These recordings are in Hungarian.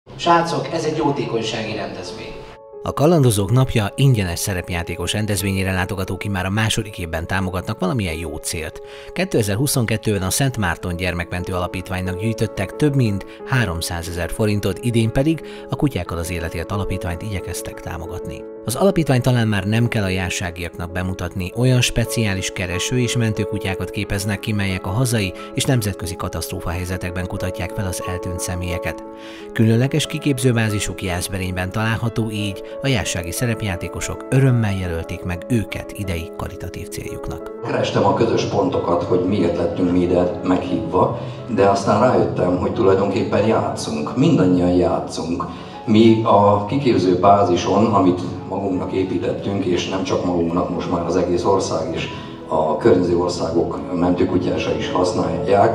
Srácok, ez egy jótékonysági rendezvény. A Kalandozók Napja ingyenes szerepjátékos rendezvényére látogatók immár a második évben támogatnak valamilyen jó célt. 2022-ben a Szent Márton Gyermekmentő Alapítványnak gyűjtöttek több mint 300 000 forintot, idén pedig a Kutyákkal az Életért Alapítványt igyekeztek támogatni. Az alapítvány talán már nem kell a járságiaknak bemutatni, olyan speciális kereső és mentőkutyákat képeznek ki, melyek a hazai és nemzetközi katasztrófahelyzetekben kutatják fel az eltűnt személyeket. Különleges kiképzőbázisuk Jászberényben található, így a jársági szerepjátékosok örömmel jelölték meg őket idei karitatív céljuknak. Kerestem a közös pontokat, hogy miért lettünk mi ide meghívva, de aztán rájöttem, hogy tulajdonképpen játszunk, mindannyian játszunk. Mi a kiképző bázison, amit magunknak építettünk, és nem csak magunknak, most már az egész ország és a környező országok mentőkutyása is használják,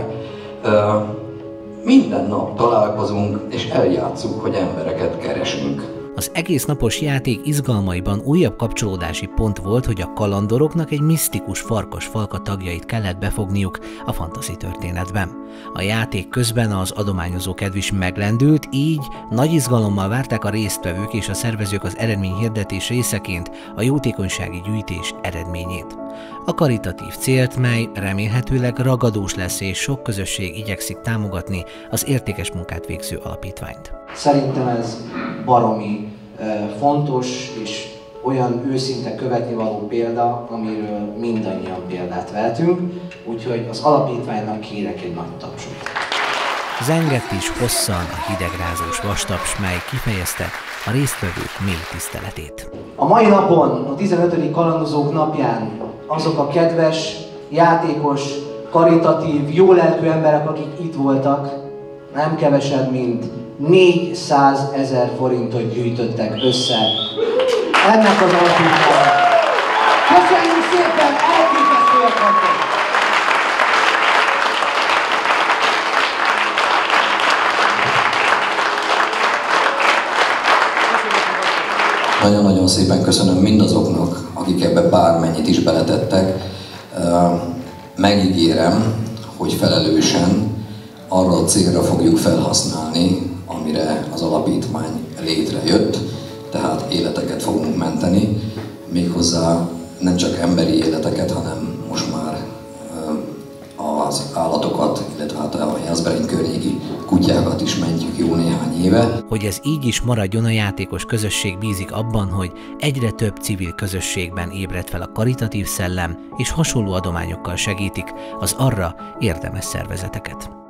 minden nap találkozunk és eljátszunk, hogy embereket keresünk. Az egész napos játék izgalmaiban újabb kapcsolódási pont volt, hogy a kalandoroknak egy misztikus farkas falka tagjait kellett befogniuk a fantasy történetben. A játék közben az adományozó kedv is meglendült, így nagy izgalommal várták a résztvevők és a szervezők az eredményhirdetés részeként a jótékonysági gyűjtés eredményét. A karitatív célt, mely remélhetőleg ragadós lesz és sok közösség igyekszik támogatni az értékes munkát végző alapítványt. Szerintem ez baromi fontos és olyan őszinte követnivaló példa, amiről mindannyian példát vehetünk, úgyhogy az alapítványnak kérek egy nagy tapsot. Zengett is hosszan a hidegrázós vastaps, mely kifejezte a résztvevők mély tiszteletét. A mai napon, a 15. Kalandozók Napján azok a kedves, játékos, karitatív, jólelkű emberek, akik itt voltak, nem kevesebb, mint 400 000 forintot gyűjtöttek össze ennek az alapítványnak. Köszönjük szépen, elképesztőek vagytok! Nagyon-nagyon szépen köszönöm mindazoknak, akik ebbe bármennyit is beletettek. Megígérem, hogy felelősen arra a célra fogjuk felhasználni, amire az alapítvány létrejött, tehát életeket fogunk menteni, méghozzá nem csak emberi életeket, hanem most már az állatokat, illetve hát a Jászberény környéki kutyákat is mentjük jó néhány éve. Hogy ez így is maradjon, a játékos közösség bízik abban, hogy egyre több civil közösségben ébred fel a karitatív szellem, és hasonló adományokkal segítik az arra érdemes szervezeteket.